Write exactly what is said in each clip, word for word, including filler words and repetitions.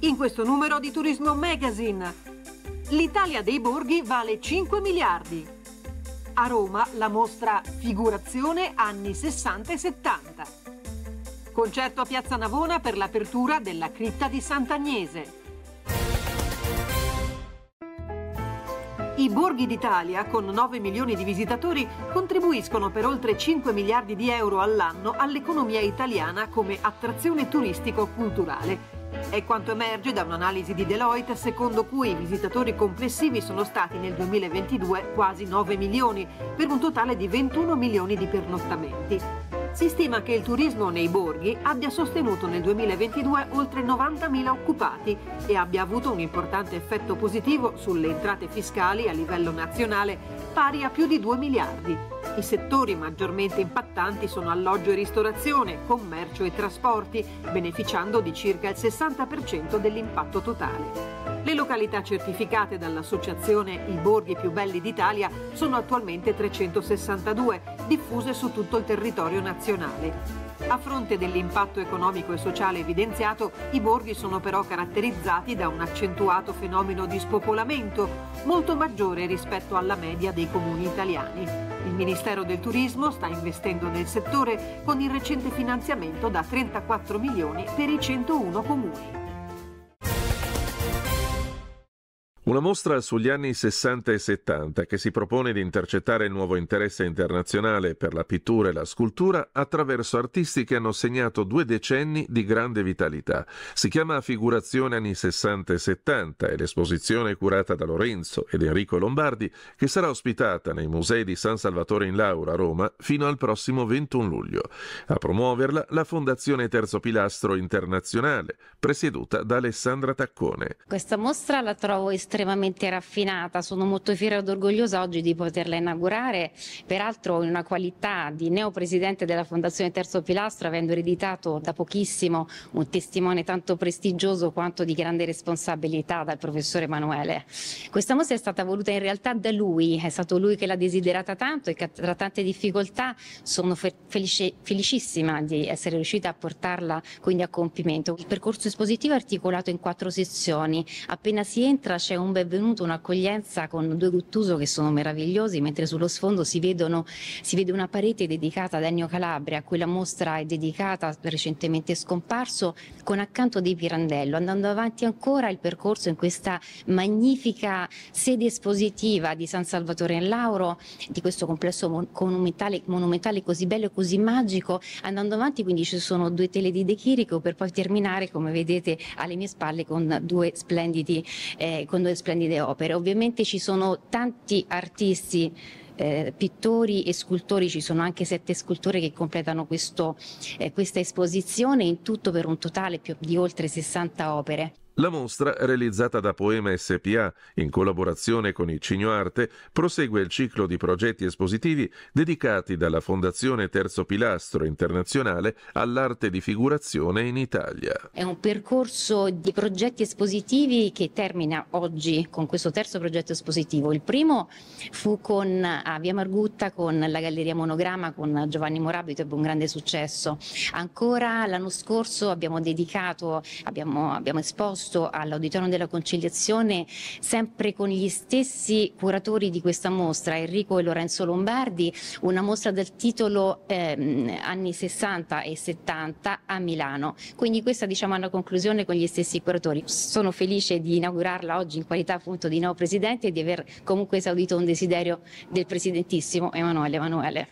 In questo numero di Turismo Magazine, l'Italia dei borghi vale cinque miliardi. A Roma la mostra Figurazione anni sessanta e settanta. Concerto a Piazza Navona per l'apertura della cripta di Sant'Agnese. I borghi d'Italia, con nove milioni di visitatori, contribuiscono per oltre cinque miliardi di euro all'anno all'economia italiana come attrazione turistico-culturale. È quanto emerge da un'analisi di Deloitte, secondo cui i visitatori complessivi sono stati nel duemilaventidue quasi nove milioni, per un totale di ventuno milioni di pernottamenti. Si stima che il turismo nei borghi abbia sostenuto nel duemilaventidue oltre novantamila occupati e abbia avuto un importante effetto positivo sulle entrate fiscali a livello nazionale pari a più di due miliardi. I settori maggiormente impattanti sono alloggio e ristorazione, commercio e trasporti, beneficiando di circa il sessanta per cento dell'impatto totale. Le località certificate dall'associazione I Borghi più belli d'Italia sono attualmente trecentosessantadue, diffuse su tutto il territorio nazionale. A fronte dell'impatto economico e sociale evidenziato, i borghi sono però caratterizzati da un accentuato fenomeno di spopolamento, molto maggiore rispetto alla media dei comuni italiani. Il Ministero del Turismo sta investendo nel settore con il recente finanziamento da trentaquattro milioni per i centouno comuni. Una mostra sugli anni sessanta e settanta che si propone di intercettare il nuovo interesse internazionale per la pittura e la scultura attraverso artisti che hanno segnato due decenni di grande vitalità. Si chiama Figurazione anni sessanta e settanta e l'esposizione è curata da Lorenzo ed Enrico Lombardi, che sarà ospitata nei musei di San Salvatore in Laura a Roma fino al prossimo ventuno luglio. A promuoverla la Fondazione Terzo Pilastro Internazionale, presieduta da Alessandra Taccone. Questa mostra la trovo estremamente estremamente raffinata, sono molto fiera ed orgogliosa oggi di poterla inaugurare, peraltro in una qualità di neopresidente della Fondazione Terzo Pilastro, avendo ereditato da pochissimo un testimone tanto prestigioso quanto di grande responsabilità dal professore Emanuele. Questa mostra è stata voluta in realtà da lui, è stato lui che l'ha desiderata tanto e che tra tante difficoltà sono felice, felicissima di essere riuscita a portarla quindi a compimento. Il percorso espositivo è articolato in quattro sezioni, appena si entra c'è un benvenuto, un'accoglienza con due Guttuso che sono meravigliosi, mentre sullo sfondo si, vedono, si vede una parete dedicata ad Ennio Calabria, a cui la mostra è dedicata, recentemente scomparso, con accanto dei Pirandello. Andando avanti ancora il percorso in questa magnifica sede espositiva di San Salvatore in Lauro, di questo complesso monumentale, monumentale così bello e così magico, andando avanti quindi ci sono due tele di De Chirico per poi terminare, come vedete alle mie spalle, con due splendidi eh, con due splendide opere. Ovviamente ci sono tanti artisti, eh, pittori e scultori, ci sono anche sette scultori che completano questo, eh, questa esposizione, in tutto per un totale più di oltre sessanta opere. La mostra, realizzata da Poema S P A in collaborazione con il Cigno Arte, prosegue il ciclo di progetti espositivi dedicati dalla Fondazione Terzo Pilastro Internazionale all'arte di figurazione in Italia. È un percorso di progetti espositivi che termina oggi con questo terzo progetto espositivo. Il primo fu con, a Via Margutta con la Galleria Monogramma con Giovanni Morabito, ebbe un grande successo. Ancora l'anno scorso abbiamo dedicato, abbiamo, abbiamo esposto all'Auditorium della Conciliazione, sempre con gli stessi curatori di questa mostra, Enrico e Lorenzo Lombardi, una mostra del titolo ehm, anni sessanta e settanta a Milano. Quindi questa, diciamo, è una conclusione con gli stessi curatori. Sono felice di inaugurarla oggi in qualità appunto di nuovo presidente e di aver comunque esaudito un desiderio del presidentissimo Emanuele Emanuele.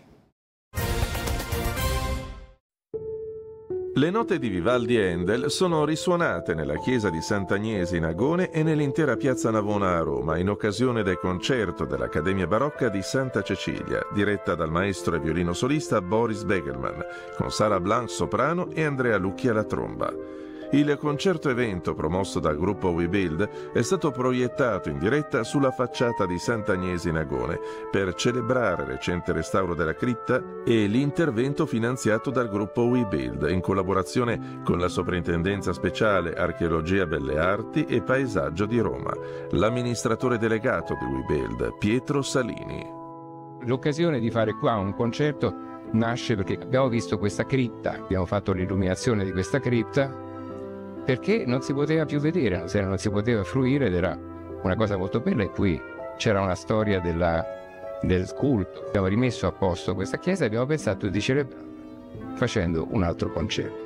Le note di Vivaldi e Handel sono risuonate nella chiesa di Sant'Agnese in Agone e nell'intera piazza Navona a Roma in occasione del concerto dell'Accademia Barocca di Santa Cecilia, diretta dal maestro e violino solista Boris Begelman, con Sara Blanc soprano e Andrea Lucchi alla tromba. Il concerto evento promosso dal gruppo We Build è stato proiettato in diretta sulla facciata di Sant'Agnese in Agone per celebrare il recente restauro della cripta e l'intervento finanziato dal gruppo We Build in collaborazione con la Soprintendenza Speciale Archeologia, Belle Arti e Paesaggio di Roma. L'amministratore delegato di We Build, Pietro Salini. L'occasione di fare qua un concerto nasce perché abbiamo visto questa cripta, abbiamo fatto l'illuminazione di questa cripta perché non si poteva più vedere, non si poteva fruire ed era una cosa molto bella. E poi c'era una storia della, del culto. Abbiamo rimesso a posto questa chiesa e abbiamo pensato di celebrare facendo un altro concerto.